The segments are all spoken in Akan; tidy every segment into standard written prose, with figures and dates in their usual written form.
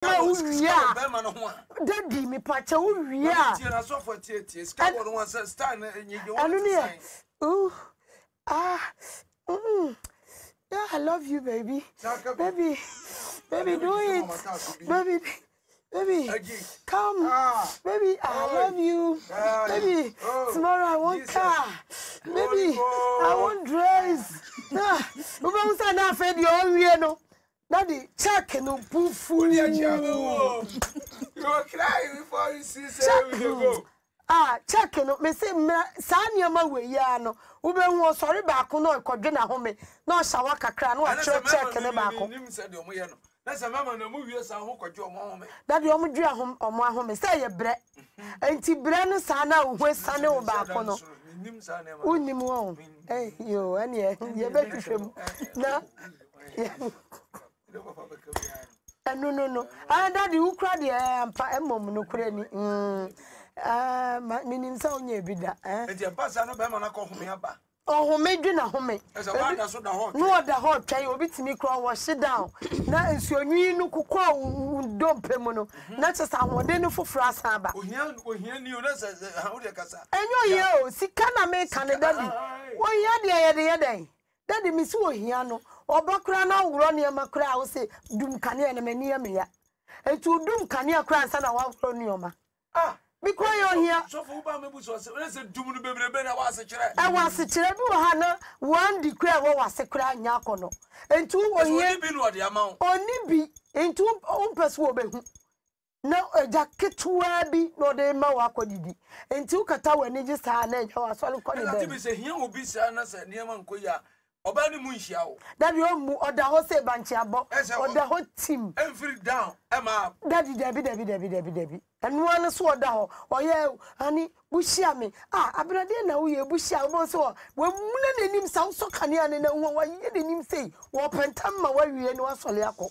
Daddy, me pacha uya. Yeah, I love you, baby. Baby, do it. Baby, come. Baby, I love you. Baby, tomorrow I want car. Baby, I want dress. Daddy, check no poofu. You are crying before you see go. Check no. Me say Sanya ma we ya no. Ube hu sorry back no ikodwe na home. Na shawa kakra no a check ne back. Nim say de omo ye no. Na say mama na mu wie san ho kodwe omo home. Daddy omo dwe omo ahome say ye bre. Enti bre no sa na wo sane wo back no. Nim sa na ma. Unim wo. Yo ene ye betwem. Na no. Daddy, who cried the mom no crany. Meaning so near bida. And your pass no be man call me aba. Oh, made dinner home. As a one that's the hot. No, the hot tray will be to me crawl was sit down. Now is your new no cocoa don't pemono. Not as I want dinner for Fras Harbor. We hear you how they casa. And you, see, can I make Canada? Why, yeah, the other day. Daddy, Miss Wohiano. Obakra na wuro ne makra wo se dum kane na mani ya etu dum kane akra nsa na wa wuro ne oma because you here so for ba mebu so se dum no bebrebe na wa se kire bi wo ha na one declare wo wa se kra nya akono etu wo here bi no de ama oni bi etu ompese wo behu na jaketua bi no de ma wa akodidi etu kata wani ji sa na ja wa so le ko ne be bi se hia obi sa na se ne ma nkoya Obani munshia o. Daddy omu oda ho se banchi abo. Oda ho team. Every down. Emma. Daddy debi. Anu anu so oda ho. Oye ani bushia me. Abrade na wo ye bushia wo so. We muna nanim sa so kane ane na wo wa ye nanim sei. Wo pentam ma wa wie no asole akọ.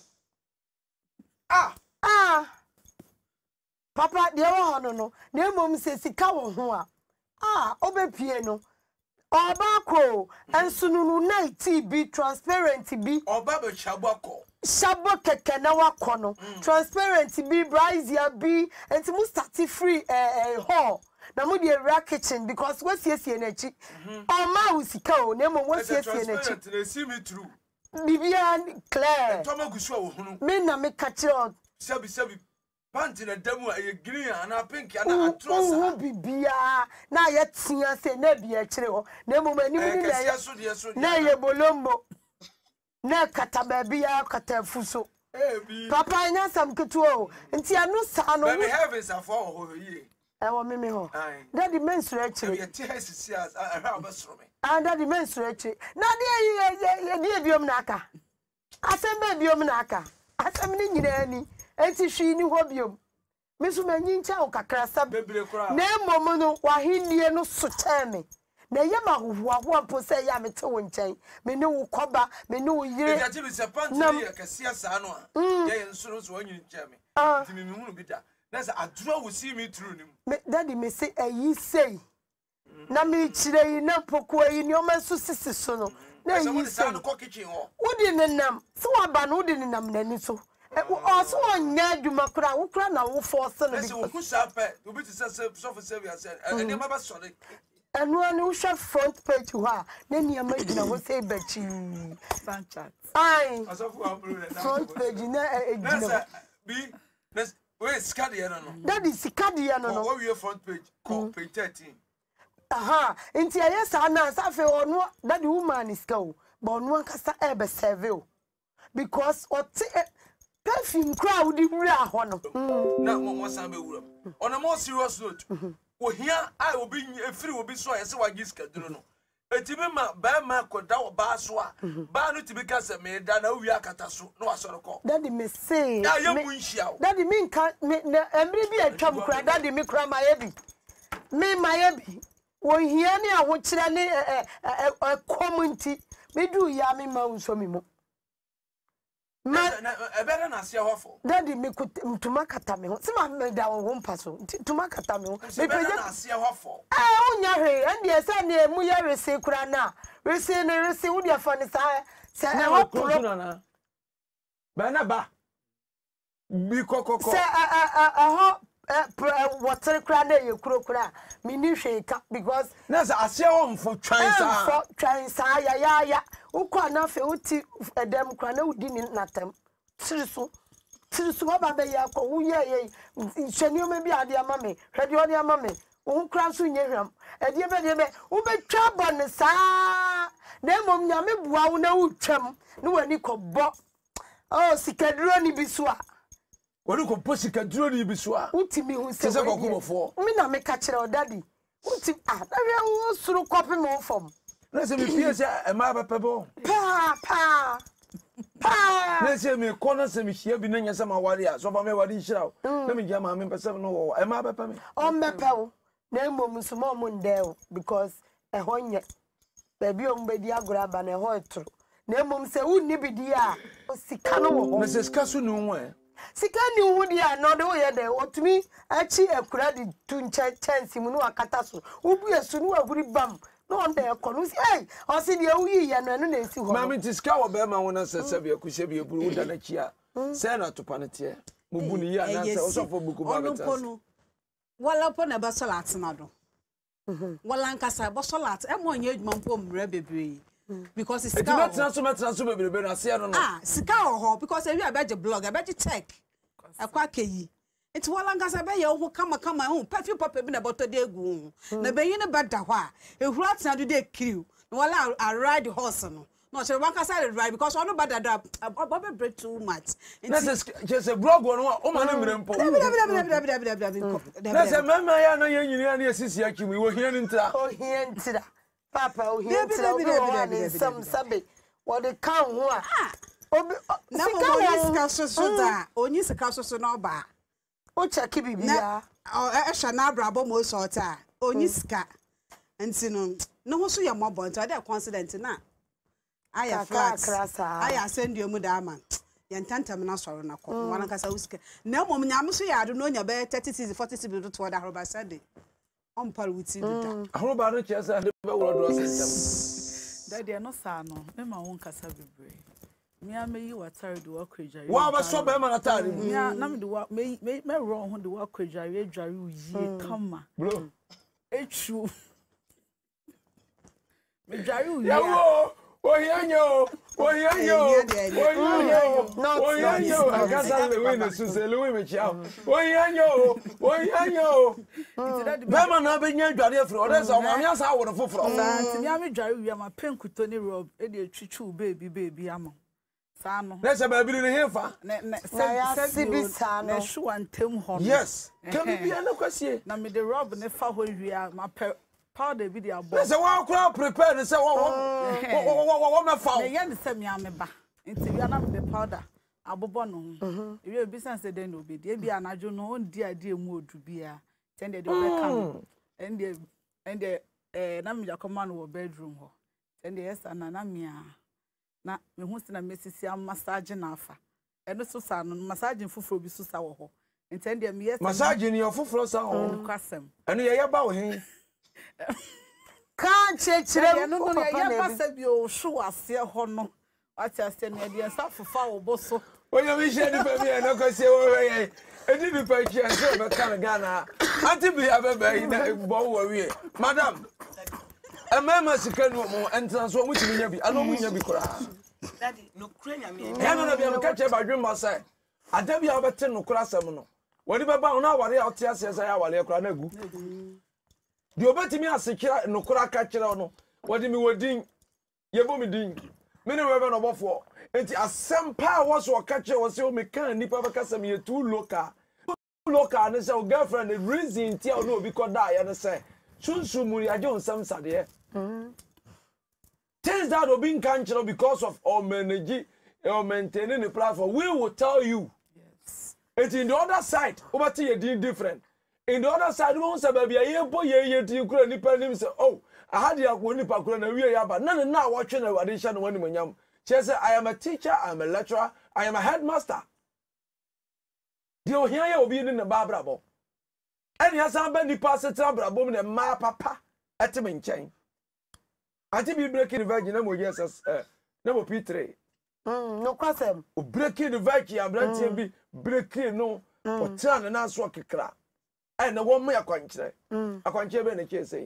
Papa de wo ho no. Na emom se sika wo ho a. Obepie no. Obako and sununu night be transparent be Obaba Shabako Shabo keke na wakono transparent be brazia be and mu start free hall na mu dey rack kitchen because what yes na chi ma usika o na mo what yes na chi they see me through Bibian Claire Tomaguso hunu me na me catch out sabi panty na demu a green and a pink and a trouser bibia na ye tia se na bia kire ho na mo mani mu na ye bolombo na kata babia kata fuso papa nya sam ketuo nti anu sa no baby heavens are for ho ye wo me ho daddy mensure kire ye ti hesi as a ha obesoro me daddy mensure kire na de biom na aka asem ba biom na aka asem ni nyina ni enti hwi ni ho biom mesu manyi ncha o kakra bebre kura na emom no wahenie no so teme na yema hoho ampo se ya mete wo nchen me ne wo koba me ne wo yire ya tibi se panti ya kasia sa no a ye nsoro so wanyi nchen me ti me hunu bi da na se aduro wo see me through nim daddy me say ayi sei na me chire yi na poko yi ni o ma so sisi so no na yi sei no ko kitchen ho wodi nenam so waba no wodi nenam nani so also nya adwuma kura wo kura na wo force no bi wo kusa pe obi ti say so for service say eni ma ba sori anu anu share front page ho a na niam agina ho say bachi Sanchat asofu amru front page na agina bi we skade ya no that is skade ya no wo we front page ko page 13 nti aye sa na sa fe onu that woman is go but onu ankasa e be serve o because what perfume crowd di wura ho no na mo san be wura on a more serious note wo hia ai obi efiri obi so yesi wa giska duro no etibi ma ba ma koda wo ba so a ba no tibi ka se me da na wi akata so no asoro ko daddy me say ya ye mu nhia o daddy me nka emri bi atwam kra daddy me kra ma ye bi me ma ye bi wo hia ne a wo kire ne community me du ya me ma unso mi mo better na see hofo daddy me mtuma kata me ho se ma me da wo mpa so mtuma kata me ho me better na see hofo onya hwe and ye say na emu ye rese kura na rese wo dia fa ne sa se e ho pro na ba na ba Bi kokoko. Say water cran ye kura mini shake because na sa ase wo mfo twan sa for twan sa ya ukwa na fe uti edem kura na udi ni natam tirisu ba be ya ko uye hwani o me bi ade ama me hwade ode ama me wo kura so nye hwam ede be wo be twa bon sa na mom nyame bua wo na utwam ne wani ko bo oh sikaduro ni bisua woni ko posika duro ni bisua utimi hu se kokobofo mi na me ka kire o daddy uti na we wo suru kopi mo fom na se mi pie se e ma ba pebo pa na se mi kono se mi hia bi na nya se ma ware a so ba me ware hira o na mi jama me pese no wo e ma ba pa me o mepew na mom sumo mo ndeo because e honye baby o mbedi agora ba na ho etro na mom se unni bidi a sika no wo na se sika so nu ho e sika ni wu dia no de wo ye de otumi achi akura di tu chance mu no akata so ubu esu no aguri bam no on de ekono si o si de uyi ye no na esi ho ma mi sika wo be ma wona se se bi akuhye bi eburu wuda na chia se na to panete mu bu ni ya na se o so fo buku ba beta wala po na ba solat na do wala nkasa ba solat e mo nya adwuma mpo mre bebre because it's sika metra so bebrebe na se no sika ho because e wi abeje blog abeje check akwa keyi it wala nkasa be ye ho kama ho perfume papa bi na boto de egu na be yin ba da ho a ehuru atena do de kiriu na wala I ride horse no so one can ride because I know bad that break too much. That's just a blog one. Oh man, that's a man. I know you see actually. We were here in Tra. Oh, here in Tra. Papa, oh, here in some Sunday. What they count who are. Now, only the castle so no bar. Oh, check it, yeah. Oh, I shall now brabo most sort. Only scat. And so no, so you're more born to other consonant now. Aya flats. Aya send you mudama. Yantanta na sorrow na ko. Wana kasa uske. Na mom nyam so ya do no nya be 30 40 bi to oda roba Sunday. On par with you da. Roba no chesa de be woro do system. Daddy no sa no. Me ma won kasa bebre. Me ameyi watare do akwejare. Wa ba so be ma na tare. Me na me do me ro ho do akwejare adware uyi kama. Bro. Echu. Me dware uyi. Yawo. Oyanyo. Agasa le we na suse le we me chia. Oyanyo. Bema na be nya dware afro. Ode so ma me asa aworo foforo. Sa ti me dware wi ama penkuto ni rob e de twitwu baby ama. Sa no. Na se ba bi ni hefa. Na sibi sa no. Na shu antem ho. Yes. Ka bi bia na kwasie. Na me de rob ne fa ho wi ma powder bi de abo. Na se wa kura prepare ne se wo me fa. Na ye ne se me ameba. Nti wi na me powder abobo no. Ewi business dey no be dey bia anajo no on di ade emu odu bia. Ten dey be come. And na me jakoma no bedroom ho. Ten dey yes na me na me hu se na mesisi am massage na afa. Eno so sa no massage fufuro bi so sa wo ho. Nti dey me yes massage ni ofufuro sa ho. Kwasem. Eno ye ba wo hin. Can't chechire no ya pasa bi o shu ase ho no acha ase no de nsa fofa wo boso oya mi share di pa bi na kwase wo ye edi bi pa chi ase be kan Ghana anti bi abeba na bo wo wi madam emema sika no mo entra so mo timi nya bi ano mo nya bi kora daddy no kura nya me ya no bi am ka che ba dwemba sai ada bi abete no kora asem no woni beba ona aware a ote ase sai aware kora na gu di obetimi asekira no kora ka kire no wodi mi wodin yebo mi din me ne webe no bofo enti asempa wo so ka kire wo se o me kan nipa be kasa me too local ne se o girlfriend the reason ti o no obi ko da ya ne se sunsu muri aje onsam sade things that obi kan kire because of or manage or maintaining the platform we will tell you yes enti in the other side obati ye din different. In the other side, we won't say, baby, I ain't put ye to you, couldn't depend say, oh, I had the aquani pakura, and we are, but none now watching a addition when young. She said, I am a teacher, I am a lecturer, I am a headmaster. Do you hear you being in the Barbara? And yes, I'm bending past the trouble, woman, and my papa at the main chain. I think we break in the virgin, yes, number P3. No kwasem. O breaking the Viking abrantie bi breaking no. O tran na so kekra. Ai na wo me akwankyere. Akwankyere be na chese.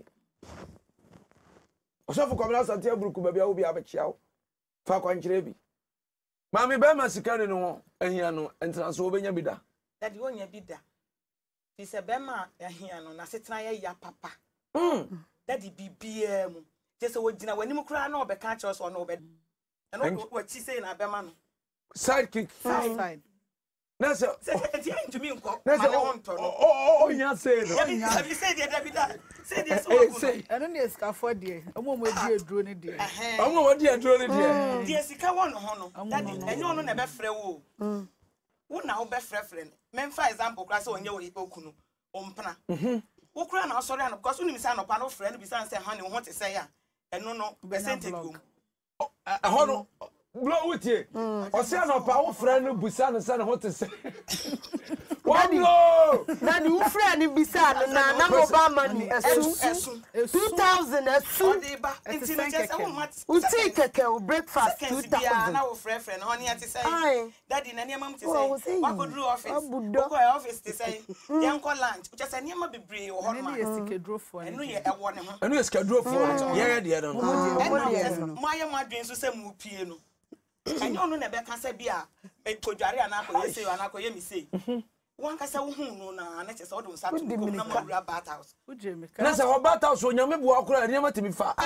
Osofu kwamna sante aburuku ba bia wo bi abechia wo. Fa akwankyere bi. Mami be ma sika ne no ahia no entra so obenya bi da. Daddy wonya bi da. Fi se be ma ahia no na setena ye ya papa. Daddy bibia mu. Je se wo gina wanim kura na obeka kire so na obe. Eno wo chi say na be ma no. Sidekick. Side. Nasa Enti into me nko. Oh, you say no. Have you said that da? Say this say. Eno ne escafo de. Omo mo di eduro ne de. Omo wo di eduro ne de. Di esika wo no ho no. Daddy enyo no na be frɛ wo. Wo na wo be frɛ no. Men for example kra say onye wo okunu. Ompana. Wo kra na sorry an because unim say anopa no frɛ no bi say han ne ho te say ya. Eno no percentage go. Ho no blow with you. O say anopa wo frɛ no busa no say ho te say. Daddy, Daddy, who friend in Bisa na Obama ni esu 2000 esu. We take a breakfast 2000. Na wo friend honey ati say. Daddy na niam am ti say. Wa ko dru office. Ko office ti say. Yan ko lunch. Uche say niam bebre wo ho ma. Eno ye sikedrofo. Eno ye ewo ne ho. Eno ye sikedrofo. Ye de no. Mo aye mo adwen so say mu pie no. Enyo no na be ka say bia kodware ana ko ye say ana ko ye mi say. One kasa wo hu no na na chese odun sa to ko na mo wura bat house Uje me na se ho bat house onyame bo akura ni ma timi fa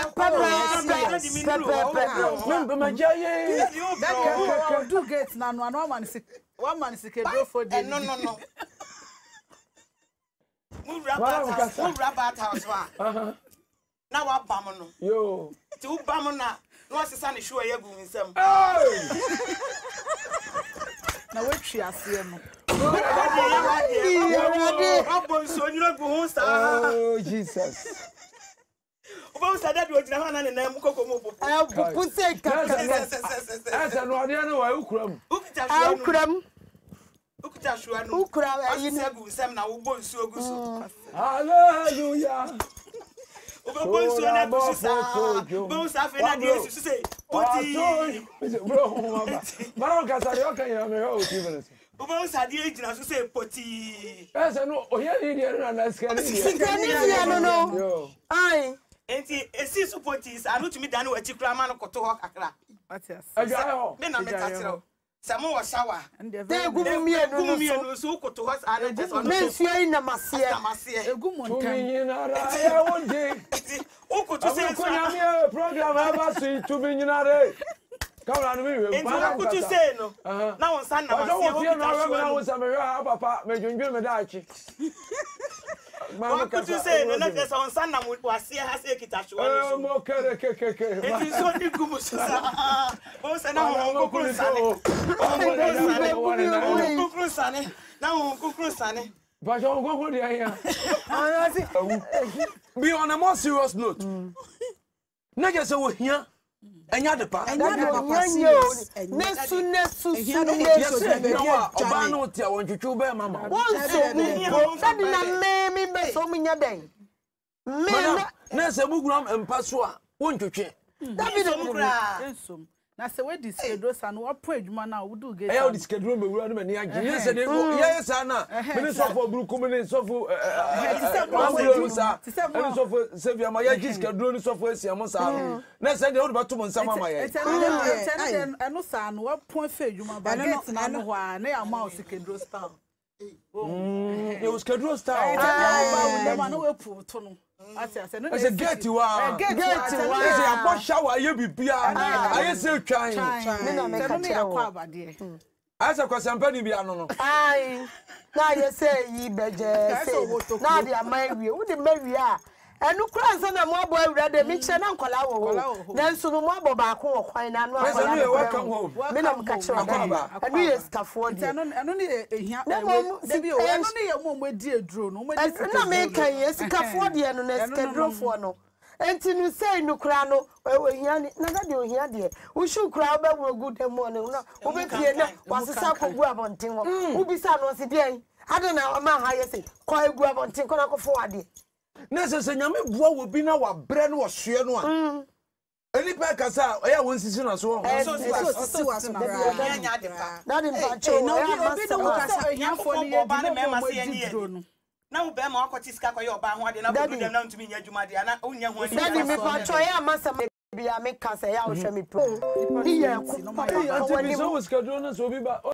me ma jaye that do gate na no one man sikedrofo de no wura bat house wa na wa bam no yo ti wo bam na no sesa ne hwe ye gu nsam na we twi ase no Oh, Jesus. Oba usada bi ogina hana ne nam kokko mo popo. Puse kaka. Asa no ade na wa ukuram. Ukuta shuanu. Ukura yi na gu nsam na wo bo nsu ogusu. Hallelujah. Oba bo nsu na gusu sa. Bo nsu afi na de su say. Poti. Bro, mama kasa de okan ya me ho 2 minutes. Oba usadi ejina so say poti. Asa no oya ni de na skani. Skani no. Yo. Ai. Enti esi su poti sa no tumi dan wa chikura ma no koto ho kakra. Atias. Ajo. Me na me katiro. Samo wa shower. Dey gumu so koto ho sa na just on. Me suai na masie. Egu montan. Tumi na ra ya wonde. O koto say ko na me program aba so tumi nyina re. Kamera no me we. Enti o koto say no. Na won san na masie o na won sa me ha papa me dwundwe me da achi. Mama koto say no na just on san na wasie ha say kita shwa no. Mo kere keke. Enti so di gumu sa. Bo se na won kokuru sane. Na won kokuru sane. But you go for the area. Be on a more serious note. Naja say we here. Enya de pa. Nesu. Yes, oba no tia won twetwe be mama. Won so me na me be so me nya den. Me na se buguram empa so a won twetwe. David Ensom. Na se we diskedro sa no wapo adwuma na wo do gate. E o diskedro me wura no me ne age. Yes se de yes na. Me so for buruku me so for me so for Sevia ma ya diskedro ni so for esiamo sa. Na se de wo ba to mo nsama ma ye. Eno sa no wapo fa adwuma ba gate na no ho a na ya ma o diskedro style. You diskedro style. Na no we pu to no. It's a get you are. It's a bosh shower. You be beer. I say trying. As a question, penny be no. Aye. Now you say ye beje. Now they are married. Who the marry are? And no cross on a more boy rather mix and uncle. Then so no more baako or quine and welcome home. Minam catch your barber. And we scaffold. And only here. Only a mom with dear drone. No make a scaffold and a drone for no. And to say no crano, never do here, dear. We should crowd back good morning. Who be here was a sack of grab on Tingo. Who be son was a day. I don't know a man how you say, quite grab on Tinko forward. Nese se nyame boa wo bi na wa bre no hwe no a Any pack as I won't see no so. Daddy Mpacho no na wo be ma akoti ska kwa yo ba ho ade na ko dem na ntumi nya dwuma de na onya ho ade Daddy me Mpacho ya masa bia me kasa ya wo hwe me pro. Ni ye ko So was scheduled so be